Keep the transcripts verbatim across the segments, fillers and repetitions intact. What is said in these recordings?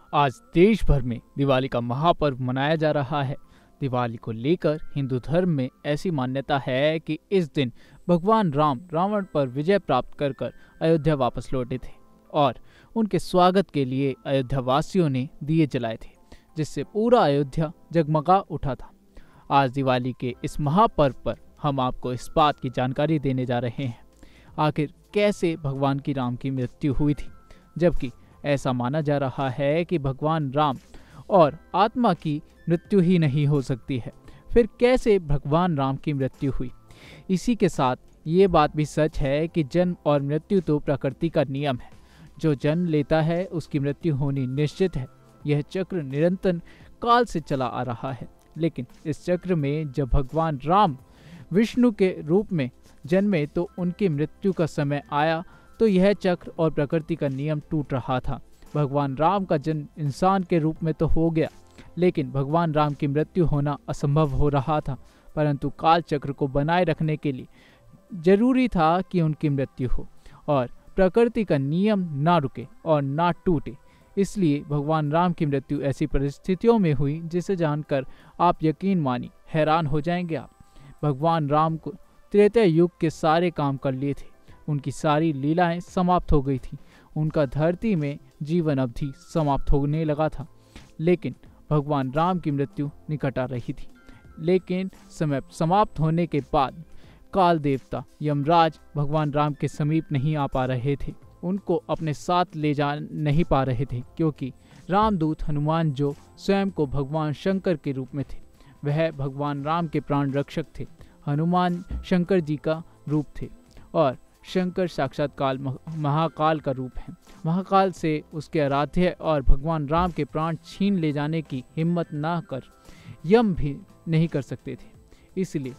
आज देश भर में दिवाली का महापर्व मनाया जा रहा है। दिवाली को लेकर हिंदू धर्म में ऐसी मान्यता है कि इस दिन भगवान राम रावण पर विजय प्राप्त कर कर अयोध्या वापस लौटे थे और उनके स्वागत के लिए अयोध्या वासियों ने दिए जलाए थे, जिससे पूरा अयोध्या जगमगा उठा था। आज दिवाली के इस महापर्व पर हम आपको इस बात की जानकारी देने जा रहे हैं, आखिर कैसे भगवान की राम की मृत्यु हुई थी, जबकि ऐसा माना जा रहा है कि भगवान राम और आत्मा की मृत्यु ही नहीं हो सकती है। फिर कैसे भगवान राम की मृत्यु हुई? इसी के साथ ये बात भी सच है कि जन्म और मृत्यु तो प्रकृति का नियम है। जो जन्म लेता है उसकी मृत्यु होनी निश्चित है। यह चक्र निरंतर काल से चला आ रहा है, लेकिन इस चक्र में जब भगवान राम विष्णु के रूप में जन्मे तो उनकी मृत्यु का समय आया तो यह चक्र और प्रकृति का नियम टूट रहा था। भगवान राम का जन्म इंसान के रूप में तो हो गया, लेकिन भगवान राम की मृत्यु होना असंभव हो रहा था। परंतु काल चक्र को बनाए रखने के लिए जरूरी था कि उनकी मृत्यु हो और प्रकृति का नियम ना रुके और ना टूटे। इसलिए भगवान राम की मृत्यु ऐसी परिस्थितियों में हुई जिसे जानकर आप यकीन मानिए हैरान हो जाएंगे आप। भगवान राम को त्रेता युग के सारे काम कर लिए थे, उनकी सारी लीलाएं समाप्त हो गई थी, उनका धरती में जीवन अवधि समाप्त होने लगा था, लेकिन भगवान राम की मृत्यु निकट आ रही थी। लेकिन समय समाप्त होने के बाद काल देवता यमराज भगवान राम के समीप नहीं आ पा रहे थे, उनको अपने साथ ले जा नहीं पा रहे थे, क्योंकि रामदूत हनुमान जो स्वयं को भगवान शंकर के रूप में थे, वह भगवान राम के प्राण रक्षक थे। हनुमान शंकर जी का रूप थे और शंकर साक्षात काल महाकाल का रूप है। महाकाल से उसके आराध्य और भगवान राम के प्राण छीन ले जाने की हिम्मत ना कर यम भी नहीं कर सकते थे। इसलिए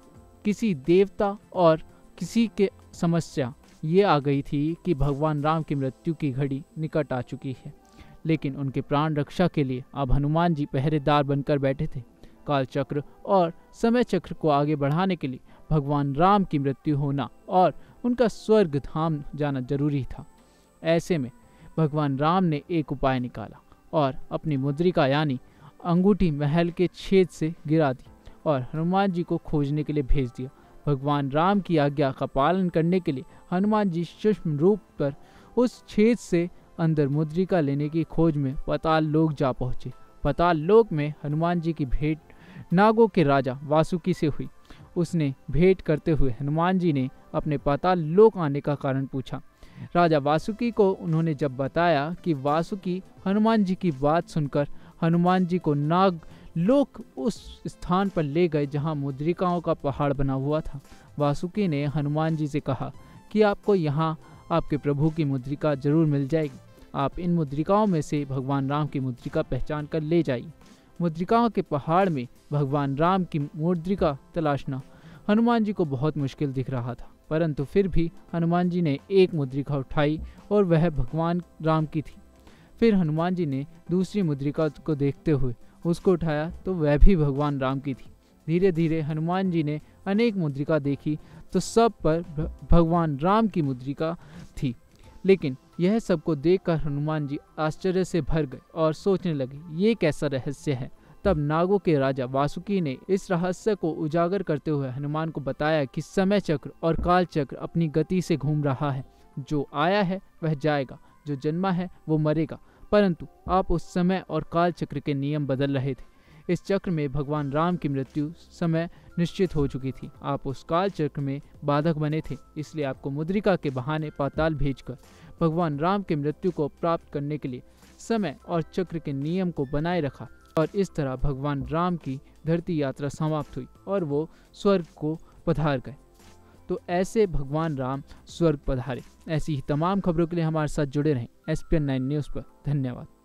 किसी देवता और किसी के समस्या ये आ गई थी कि भगवान राम की मृत्यु की घड़ी निकट आ चुकी है, लेकिन उनके प्राण रक्षा के लिए अब हनुमान जी पहरेदार बनकर बैठे थे। काल चक्र और समय चक्र को आगे बढ़ाने के लिए भगवान राम की मृत्यु होना और उनका स्वर्ग धाम जाना जरूरी था। ऐसे में भगवान राम ने एक उपाय निकाला और अपनी मुद्रिका यानी अंगूठी महल के छेद से गिरा दी और हनुमान जी को खोजने के लिए भेज दिया। भगवान राम की आज्ञा का पालन करने के लिए हनुमान जी सूक्ष्म रूप पर उस छेद से अंदर मुद्रिका लेने की खोज में पाताल लोक जा पहुंचे। पाताल लोक में हनुमान जी की भेंट नागों के राजा वासुकी से हुई। उसने भेंट करते हुए हनुमान जी ने अपने पाताल लोक आने का कारण पूछा। राजा वासुकी को उन्होंने जब बताया कि वासुकी हनुमान जी की बात सुनकर हनुमान जी को नाग लोक उस स्थान पर ले गए जहां मुद्रिकाओं का पहाड़ बना हुआ था। वासुकी ने हनुमान जी से कहा कि आपको यहाँ आपके प्रभु की मुद्रिका जरूर मिल जाएगी। आप इन मुद्रिकाओं में से भगवान राम की मुद्रिका पहचान कर ले जाइए। मुद्रिकाओं के पहाड़ में भगवान राम की मुद्रिका तलाशना हनुमान जी को बहुत मुश्किल दिख रहा था, परंतु फिर भी हनुमान जी ने एक मुद्रिका उठाई और वह भगवान राम की थी। फिर हनुमान जी ने दूसरी मुद्रिका को देखते हुए उसको उठाया तो वह भी भगवान राम की थी। धीरे धीरे हनुमान जी ने अनेक मुद्रिका देखी तो सब पर भगवान राम की मुद्रिका थी, लेकिन यह सबको देखकर हनुमान जी आश्चर्य से भर गए और सोचने लगे ये कैसा रहस्य है। तब नागों के राजा वासुकी ने इस रहस्य को उजागर करते हुए हनुमान को बताया कि समय चक्र और काल चक्र अपनी गति से घूम रहा है। जो आया है वह जाएगा, जो जन्मा है वो मरेगा, परंतु आप उस समय और काल चक्र के नियम बदल रहे थे। इस चक्र में भगवान राम की मृत्यु समय निश्चित हो चुकी थी। आप उस काल चक्र में बाधक बने थे, इसलिए आपको मुद्रिका के बहाने पाताल भेजकर भगवान राम की मृत्यु को प्राप्त करने के लिए समय और चक्र के नियम को बनाए रखा और इस तरह भगवान राम की धरती यात्रा समाप्त हुई और वो स्वर्ग को पधार गए। तो ऐसे भगवान राम स्वर्ग पधारे। ऐसी ही तमाम खबरों के लिए हमारे साथ जुड़े रहें S P N nine news पर। धन्यवाद।